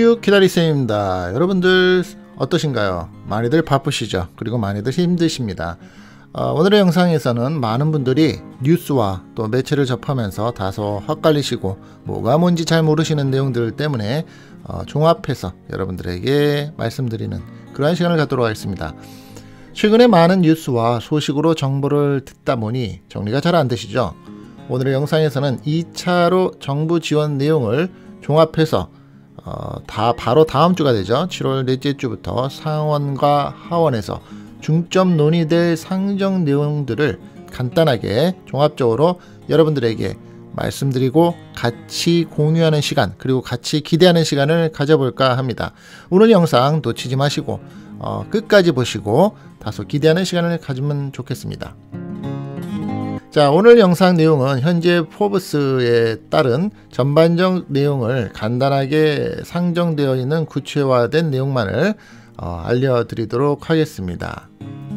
쭉 기다리쌤입니다. 여러분들 어떠신가요? 많이들 바쁘시죠? 그리고 많이들 힘드십니다. 오늘의 영상에서는 많은 분들이 뉴스와 또 매체를 접하면서 다소 헛갈리시고 뭐가 뭔지 잘 모르시는 내용들 때문에 종합해서 여러분들에게 말씀드리는 그러한 시간을 갖도록 하겠습니다. 최근에 많은 뉴스와 소식으로 정보를 듣다 보니 정리가 잘 안 되시죠? 오늘의 영상에서는 2차로 정부 지원 내용을 종합해서 바로 다음 주가 되죠. 7월 넷째 주부터 상원과 하원에서 중점 논의될 상정 내용들을 간단하게 종합적으로 여러분들에게 말씀드리고 같이 공유하는 시간, 그리고 같이 기대하는 시간을 가져볼까 합니다. 오늘 영상 놓치지 마시고 끝까지 보시고 다소 기대하는 시간을 가지면 좋겠습니다. 자, 오늘 영상 내용은 현재 포브스에 따른 전반적 내용을 간단하게 상정되어 있는 구체화된 내용만을 알려드리도록 하겠습니다.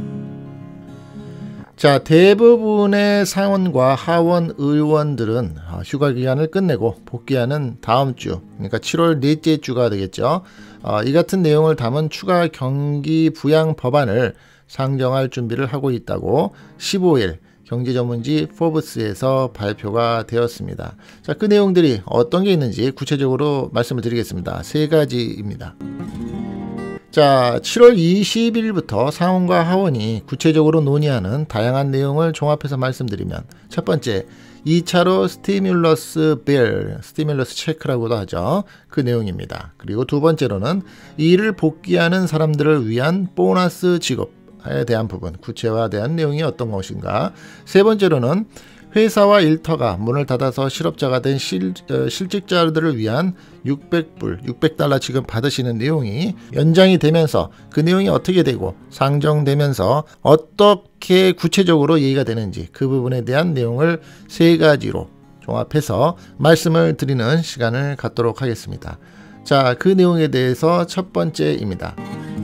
자, 대부분의 상원과 하원 의원들은 휴가 기간을 끝내고 복귀하는 다음 주, 그러니까 7월 넷째 주가 되겠죠. 이 같은 내용을 담은 추가 경기 부양 법안을 상정할 준비를 하고 있다고 15일 경제전문지 포브스에서 발표가 되었습니다. 자, 그 내용들이 어떤 게 있는지 구체적으로 말씀을 드리겠습니다. 세 가지입니다. 자, 7월 20일부터 상원과 하원이 구체적으로 논의하는 다양한 내용을 종합해서 말씀드리면, 첫 번째, 2차로 스티뮬러스 빌, 스티뮬러스 체크라고도 하죠. 그 내용입니다. 그리고 두 번째로는 이를 복귀하는 사람들을 위한 보너스 지급에 대한 부분, 구체화된 내용이 어떤 것인가. 세 번째로는 회사와 일터가 문을 닫아서 실업자가 된 실직자들을 위한 600달러 지급 받으시는 내용이 연장이 되면서 그 내용이 어떻게 되고 상정되면서 어떻게 구체적으로 얘기가 되는지 그 부분에 대한 내용을 세 가지로 종합해서 말씀을 드리는 시간을 갖도록 하겠습니다. 자, 그 내용에 대해서 첫 번째입니다.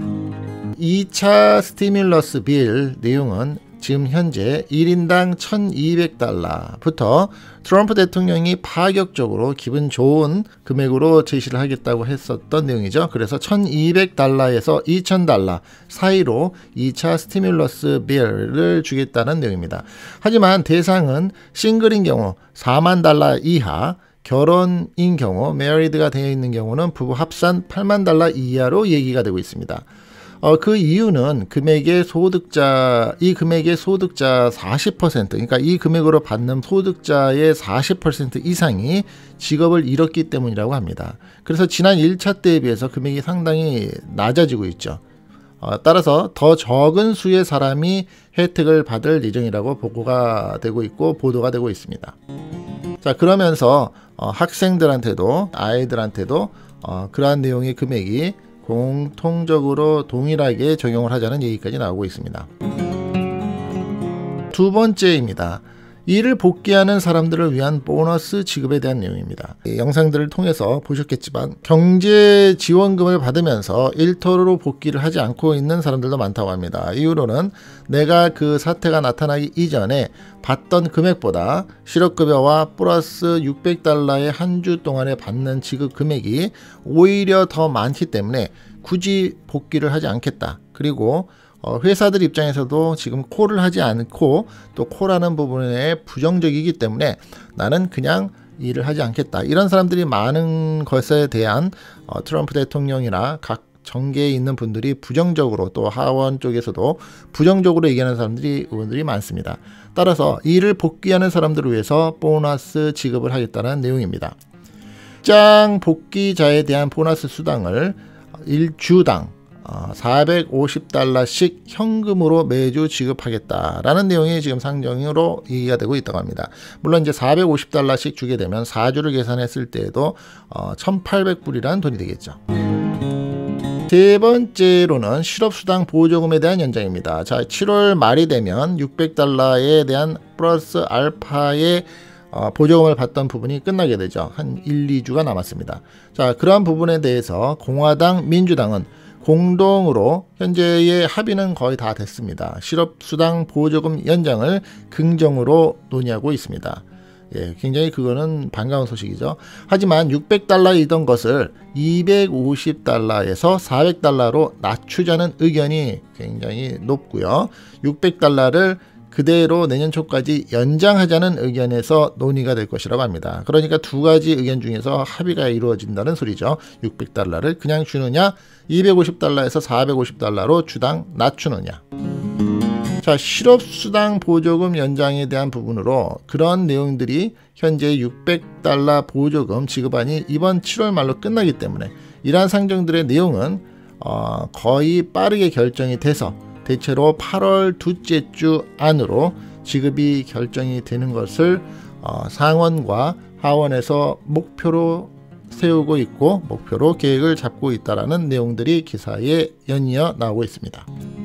2차 스티뮬러스 빌 내용은 지금 현재 1인당 1200달러부터 트럼프 대통령이 파격적으로 기분 좋은 금액으로 제시를 하겠다고 했었던 내용이죠. 그래서 1200달러에서 2000달러 사이로 2차 스티뮬러스 빌을 주겠다는 내용입니다. 하지만 대상은 싱글인 경우 4만 달러 이하, 결혼인 경우 메리드가 되어 있는 경우는 부부 합산 8만 달러 이하로 얘기가 되고 있습니다. 그 이유는 이 금액의 소득자 40%, 그러니까 이 금액으로 받는 소득자의 40% 이상이 직업을 잃었기 때문이라고 합니다. 그래서 지난 1차 때에 비해서 금액이 상당히 낮아지고 있죠. 따라서 더 적은 수의 사람이 혜택을 받을 예정이라고 보고가 되고 있고 보도가 되고 있습니다. 자, 그러면서 학생들한테도 아이들한테도 그러한 내용의 금액이 공통적으로 동일하게 적용을 하자는 얘기까지 나오고 있습니다. 두 번째입니다. 이를 복귀하는 사람들을 위한 보너스 지급에 대한 내용입니다. 영상들을 통해서 보셨겠지만 경제 지원금을 받으면서 일터로 복귀를 하지 않고 있는 사람들도 많다고 합니다. 이유로는 내가 그 사태가 나타나기 이전에 받던 금액보다 실업급여와 플러스 600달러의 한 주 동안에 받는 지급 금액이 오히려 더 많기 때문에 굳이 복귀를 하지 않겠다. 그리고 회사들 입장에서도 지금 콜을 하지 않고 또 콜하는 부분에 부정적이기 때문에 나는 그냥 일을 하지 않겠다. 이런 사람들이 많은 것에 대한 트럼프 대통령이나 각 정계에 있는 분들이 부정적으로, 또 하원 쪽에서도 부정적으로 얘기하는 의원들이 많습니다. 따라서 이를 복귀하는 사람들을 위해서 보너스 지급을 하겠다는 내용입니다. 직장 복귀자에 대한 보너스 수당을 1주당 450달러씩 현금으로 매주 지급하겠다라는 내용이 지금 상정으로 얘기가 되고 있다고 합니다. 물론 이제 450달러씩 주게 되면 4주를 계산했을 때에도 1800불이라는 돈이 되겠죠. 세 번째로는 실업수당 보조금에 대한 연장입니다. 자, 7월 말이 되면 600달러에 대한 플러스 알파의 보조금을 받던 부분이 끝나게 되죠. 한 1, 2주가 남았습니다. 자, 그러한 부분에 대해서 공화당, 민주당은 공동으로 현재의 합의는 거의 다 됐습니다. 실업수당 보조금 연장을 긍정으로 논의하고 있습니다. 예, 굉장히 그거는 반가운 소식이죠. 하지만 600달러이던 것을 250달러에서 400달러로 낮추자는 의견이 굉장히 높고요. 600달러를 그대로 내년 초까지 연장하자는 의견에서 논의가 될 것이라고 합니다. 그러니까 두 가지 의견 중에서 합의가 이루어진다는 소리죠. 600달러를 그냥 주느냐, 250달러에서 450달러로 주당 낮추느냐. 자, 실업수당 보조금 연장에 대한 부분으로 그런 내용들이 현재 600달러 보조금 지급안이 이번 7월 말로 끝나기 때문에 이러한 상정들의 내용은 거의 빠르게 결정이 돼서 대체로 8월 둘째 주 안으로 지급이 결정이 되는 것을 상원과 하원에서 목표로 세우고 있고 목표로 계획을 잡고 있다라는 내용들이 기사에 연이어 나오고 있습니다.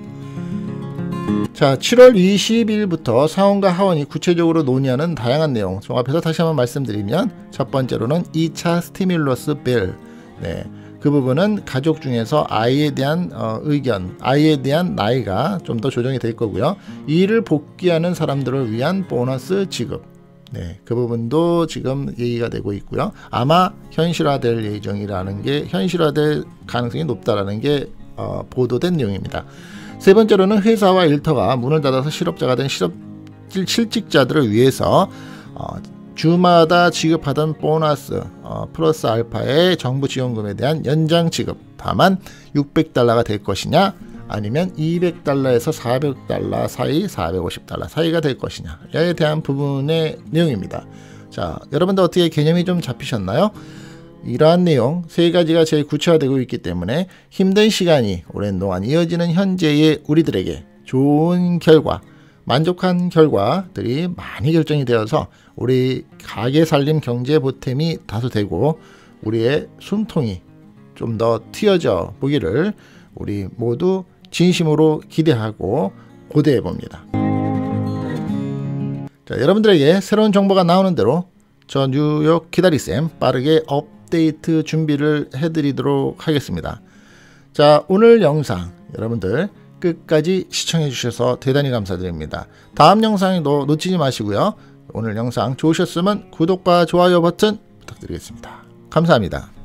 자, 7월 20일부터 상원과 하원이 구체적으로 논의하는 다양한 내용 종합해서 다시 한번 말씀드리면, 첫 번째로는 2차 스티뮬러스 빌, 네, 그 부분은 가족 중에서 아이에 대한 의견, 아이에 대한 나이가 좀 더 조정이 될 거고요. 일을 복귀하는 사람들을 위한 보너스 지급, 네, 그 부분도 지금 얘기가 되고 있고요. 아마 현실화될 예정이라는 게, 현실화될 가능성이 높다라는 게 보도된 내용입니다. 세 번째로는 회사와 일터가 문을 닫아서 실업자가 된 실직자들을 위해서 주마다 지급하던 보너스 플러스 알파의 정부 지원금에 대한 연장 지급, 다만 600달러가 될 것이냐 아니면 200달러에서 400달러 사이, 450달러 사이가 될 것이냐에 대한 부분의 내용입니다. 자, 여러분들 어떻게 개념이 좀 잡히셨나요? 이러한 내용 세 가지가 제일 구체화되고 있기 때문에 힘든 시간이 오랜 동안 이어지는 현재의 우리들에게 좋은 결과, 만족한 결과들이 많이 결정이 되어서 우리 가게 살림 경제 보탬이 다소 되고 우리의 숨통이 좀 더 트여져 보기를 우리 모두 진심으로 기대하고 고대해 봅니다. 자, 여러분들에게 새로운 정보가 나오는 대로 저 뉴욕 기다리쌤 빠르게 업데이트 준비를 해드리도록 하겠습니다. 자, 오늘 영상 여러분들 끝까지 시청해 주셔서 대단히 감사드립니다. 다음 영상도 놓치지 마시고요. 오늘 영상 좋으셨으면 구독과 좋아요 버튼 부탁드리겠습니다. 감사합니다.